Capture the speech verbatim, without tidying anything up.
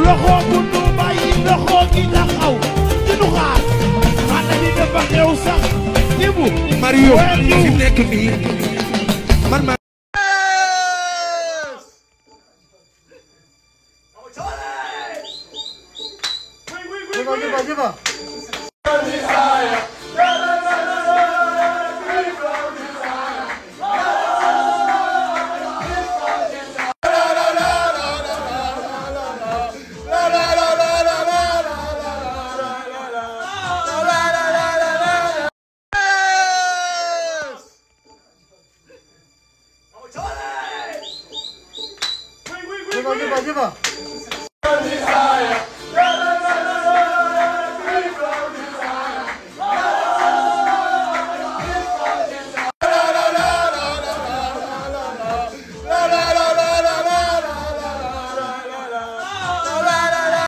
loxo bu nu bàyyi loxo gi taxaw di nu xaar xale bi dafa xew sax Ibu Mario fi nekk nii man ma Lleva, lleva, lleva.